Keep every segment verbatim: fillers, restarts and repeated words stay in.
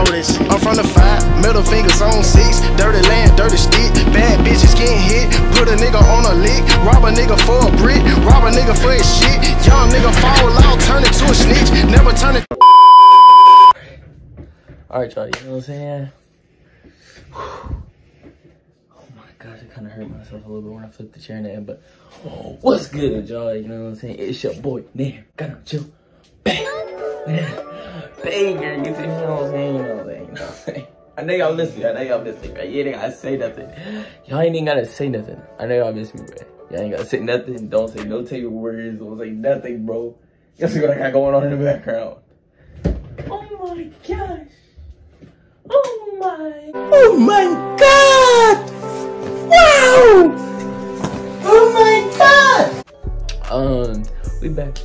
that shit. I'm from the five, middle fingers on six. Dirty land, dirty stick. Bad bitches getting hit. Put a nigga on a lick. Rob a nigga for a brick. Rob a nigga for his shit. Young nigga fall out, turn it to a snitch. Never turn it. Alright, y'all, you know what I'm saying? Oh my gosh, I kind of hurt myself a little bit when I flipped the chair in the end, but oh, what's good, y'all? You know what I'm saying? It's your boy, Nair. Gotta chill. Bang! Banger, you know what I'm saying? You know what I'm saying? You know what I'm saying? I know y'all miss me. I know y'all miss me, man. You ain't gotta say nothing. Y'all ain't even gotta say nothing. I know y'all miss me, man. Y'all ain't gotta say nothing. Don't say no tape words. Don't say nothing, bro. Guess what I got going on in the background. Oh my gosh. Oh my. Oh my god. Wow. Oh my god. Um, we back.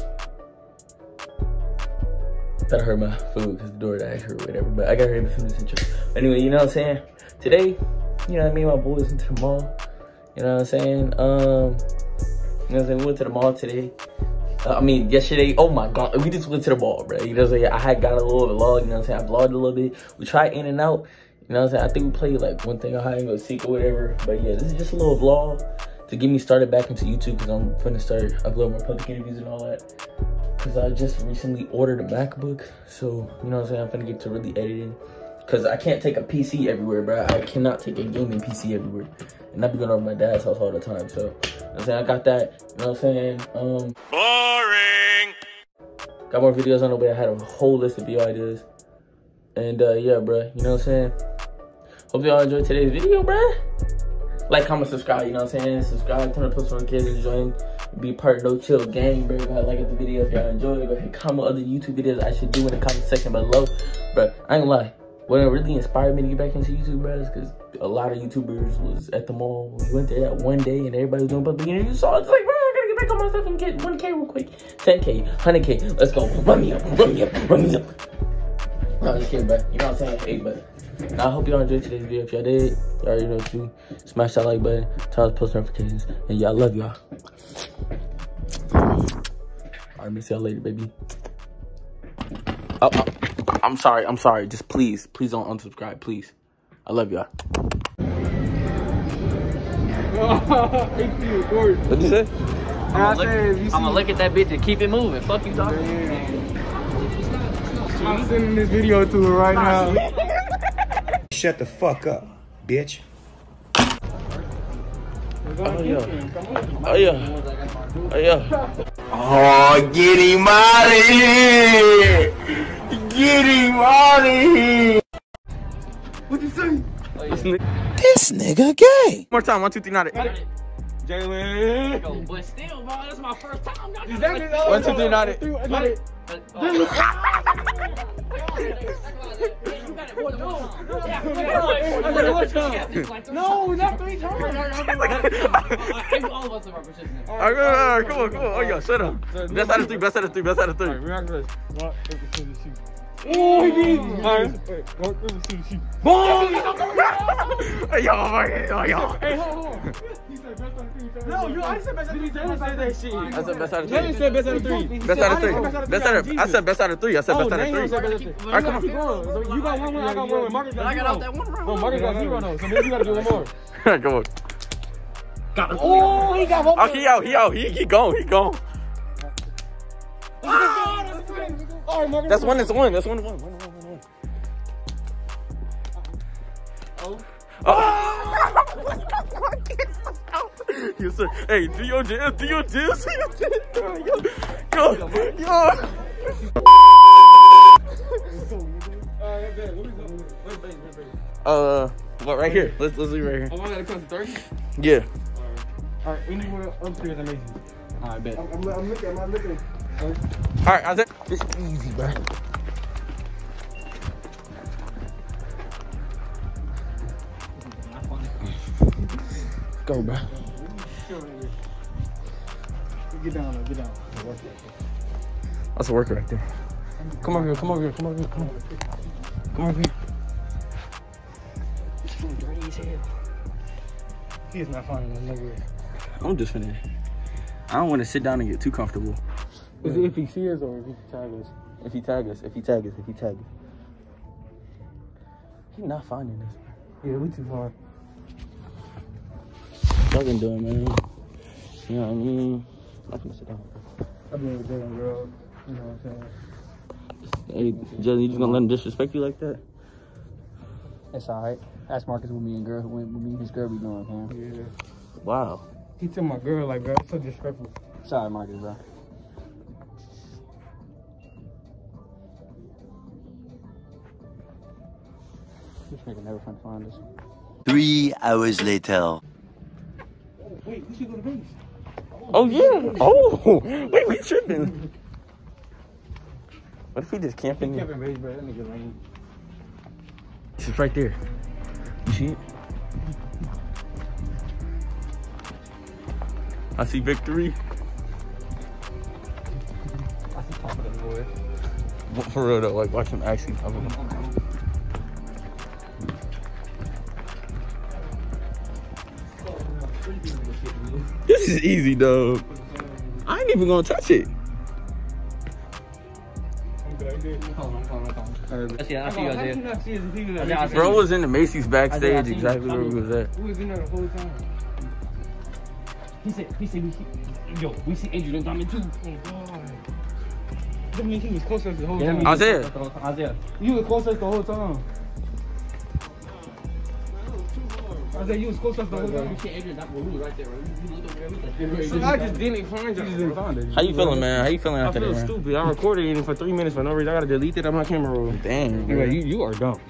That hurt my food because the door died or whatever, but I got ready to film this intro. Anyway, you know what I'm saying? Today, you know, me and my boys went to the mall. You know what I'm saying? Um, you know what I'm saying? We went to the mall today. Uh, I mean, yesterday. Oh my god, we just went to the mall, bro. You know what I'm saying? I had got a little vlog. You know what I'm saying? I vlogged a little bit. We tried in and out. You know what I'm saying? I think we played like one thing on hide and go seek or whatever. But yeah, this is just a little vlog to get me started back into YouTube because I'm finna start uploading more public interviews and all that. Because I just recently ordered a MacBook. So, you know what I'm saying? I'm finna get to really editing. Because I can't take a P C everywhere, bro. I cannot take a gaming P C everywhere. And I be going over my dad's house all the time. So, you know what I'm saying? I got that. You know what I'm saying? Um, Boring. Got more videos on the way. I had a whole list of video ideas. And, uh, yeah, bro. You know what I'm saying? Hope y'all enjoyed today's video, bro. Like, comment, subscribe. You know what I'm saying? Subscribe, turn on post notifications, join. Be part of No Chill Gang, bro. Go ahead, like the video if y'all enjoy it. Go ahead, comment other YouTube videos I should do in the comment section below. But I ain't gonna lie, what really inspired me to get back into YouTube, bro, is because a lot of YouTubers was at the mall. We went there that one day and everybody was doing public interviews. So I was like, bro, I gotta get back on my stuff and get one K real quick. ten K, one hundred K, let's go. Run me up, run me up, run me up. No, just kidding, bro. You know what I'm saying? Hey, but I hope y'all enjoyed today's video. If y'all did, y'all already know what to do. Smash that like button, turn on post notifications, and y'all love y'all. All right, miss y'all later, baby. Oh, oh, I'm sorry. I'm sorry. Just please, please don't unsubscribe, please. I love y'all. What'd you say? I'm gonna look at that bitch and keep it moving. Fuck you, talking. I'm sending this video to her right now. Shut the fuck up, bitch. Oh yeah. Oh yeah. Oh yeah. Oh, get him out of here! Get him out of here! What'd you say? This nigga gay. One more time. One, two, three, not it. Jalen. But still, bro, this is my first time. One, two, three, not it. Not it. No, not three times. All of us are representing. All right, all right, come on, come on. Oh, yeah, shut up. Best out of three, best out of three, best out of three. All right, we're not going to shoot. Oh, he beat me. All right. Rock, paper, scissors, shoot. Boom! Hey, yo, oh, yo. Hey, hold on. He said best out of three. No, you, I said best out of three. Jalen said that shit. I said best out of three. Jalen said best out of three. Best out of three. Best out of, I said best out of three. I said best out of three. All right, come on. You got one win, I got one win. Marcus got zero. I got out that one round. Oh, Marcus got zero now, so maybe you got to do one more. Come on. Got him. Oh, he got one more. Oh, he out, he out. He, he gone, he gone. That's one, that's one, that's one, one, one, one, one. Oh. Oh. You said, hey, do your dance, do your dance, do your dance. Yo, yo, yo. Uh, what, right here. Let's, let's leave right here. Oh, I gotta come to thirty? Yeah. All right, any more upstairs, amazing. All right, bet. I'm, I'm, I'm looking, I'm looking. All right, I said, it's easy, bro. Go, bro. Get down, get down. That's a worker right there. Come over here, come over here, come over here, come over here. Come over here. He's feeling dirty as hell. He is not finding him nowhere. I'm just finna. I don't want to sit down and get too comfortable. Is it if he sees us or if he tag us? If he tag us, if he tag us, if he tag us. He's not finding this. Yeah, we too far. Fucking doing, man. You know what I mean? I'm gonna sit down. I've been with a damn girl. You know what I'm Hey, saying? Jesse, you just gonna let him disrespect you like that? It's alright. Ask Marcus what me and girl, what me and his girl be doing, man. Yeah. Wow. He told my girl, like, bro, it's so disrespectful. Sorry, Marcus, bro. This nigga never finna find us. Three hours later. Wait, we should go to base. Oh, yeah. Oh, wait, we tripping. What if he just camping? Camping base, bro. That nigga lame. It's right there. You see it? I see victory. I see top of the boy. For real though, like watch him actually cover him. This is easy, though. I ain't even gonna touch it. Yeah, I see you guys there. Bro was in the Macy's backstage, exactly where we was at. We was in there the whole time. He said, he said, we see, yo, we see Andrew and Diamond too. Oh, God. That means he was close to us the whole time. Isaiah. Isaiah. You was close to us the whole time. Isaiah, you was close to us the whole time. We see Andrew and Diamond, we was right there, right? We looked over everything. So I just didn't find you. Just didn't find it. How you feeling, man? How you feeling I after feel that, man? stupid. I recorded it for three minutes for no reason. I gotta delete it on my camera roll. Damn, Anyway, bro. you, you are dumb.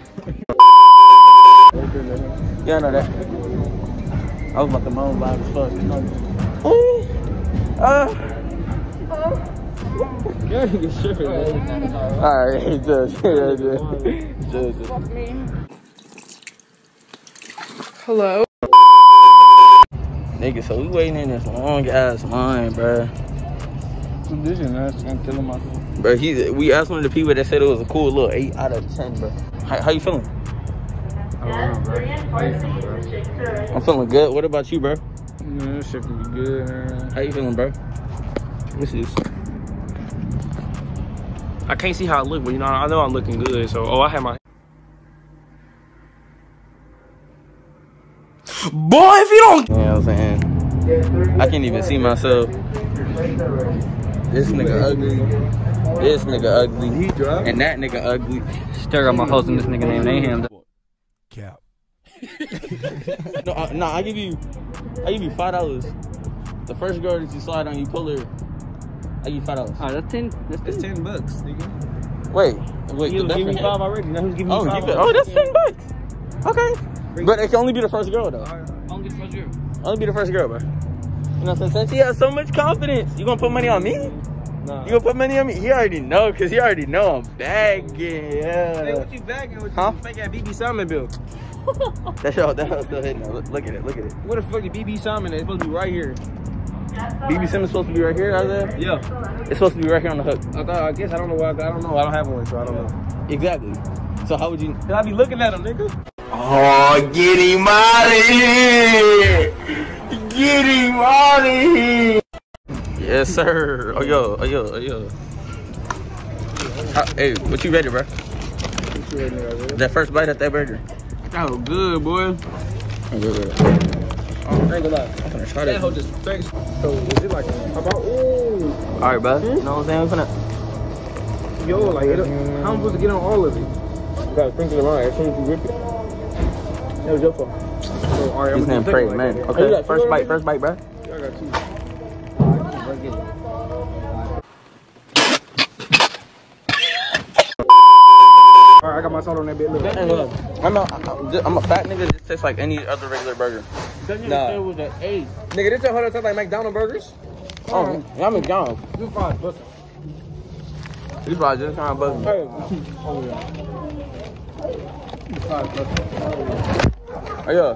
Yeah, I know that. I was about to moan loud as fuck. Ooh. Uh. Yeah, you tripping, man. Alright, just, yeah, just, just. Hello? Nigga, so we waiting in this long ass line, bro. Condition, man. I'm killing myself. Bro, he, we asked one of the people that said it was a cool little eight out of ten, bro. How, how you feeling? I don't know, bro. I'm feeling good. What about you, bro? Yeah, this shit can be good, man. How you feeling, bro? Let me see this. I can't see how I look, but you know, I know I'm looking good. So, oh, I had my. Boy, if you don't. You know what I'm saying? I can't even see myself. This nigga ugly. This nigga ugly. And that nigga ugly. Still got my host in this nigga named Naham. Cap. No, uh, no, I give you, I give you five dollars. The first girl that you slide on, you pull her. I give you five dollars. Alright, that's ten. That's It's ten. ten bucks, nigga. Wait, wait. You the give me difference- five already. Now who's giving me Oh, five? you bet. Oh, that's ten bucks. Okay, but it can only be the first girl though. Only the first year. Only be the first girl, bro. You know what I'm saying? Since he has so much confidence, you gonna put money on me? Nah. You gonna put money on me? He already know, cause he already know I'm bagging. Hey, Yeah. what you bagging with? Huh? You fake ass B B Simon bill. That shit, that shit still hitting. Look, look at it. Look at it. What the fuck is B B Simon? It's supposed to be right here. B B Simmons supposed to be right here, Isaiah? Yeah. It's supposed to be right here on the hook. I thought. I guess I don't know why. I don't know. I don't have one, so I don't know. Exactly. So how would you? Cause I be looking at him, nigga. Oh, get him out of here! Get him out of here! Yes, sir. Oh yo, oh yo, oh yo. Uh, hey, what you ready, bro? That first bite at that burger. That was good, boy. I'm good with it. Oh, I ain't gonna lie. I'm gonna try That that. hoe just thanks. So is it like about? Ooh. All right, bro. You know what I'm saying? I'm gonna. Yo, like, it, how am I supposed to get on all of it? You gotta sprinkle it around as soon as you rip it. That was your fault. So, all right, His I'm name gonna Pray, take it man. like that. Okay, Oh, you got first two bite, already? first bite, bro. Yeah, I got two. All right, I got my salt on that bit. Look. Hey, look, I'm a, I'm just- I'm a fat nigga. This tastes like any other regular burger. Nah. It was an eight. Nigga, this one hundred tastes like McDonald's burgers. Oh, yeah, I'm McDonald's. This fries busting. These fries just kind of buzzing. Hey. Oh yeah. These fries busting. Oh yeah.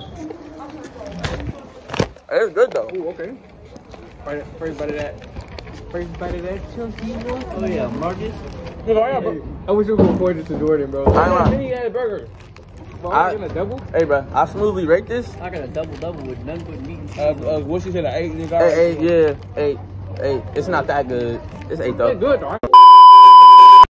It's good though. Ooh, okay. First, first bite of that. First bite of that chunky one. Oh yeah, Marcus. No, I, got, I wish we could record this to Jordan, bro. I ain't lying. Mini ass burger. Well, I- I getting a double. Hey, bro, I smoothly rate this. I got a double double with nothing but meat and cheese. Uh, uh, what she said, an eight. Hey, eight, yeah, eight, eight. It's not that good. It's eight though. It's good though.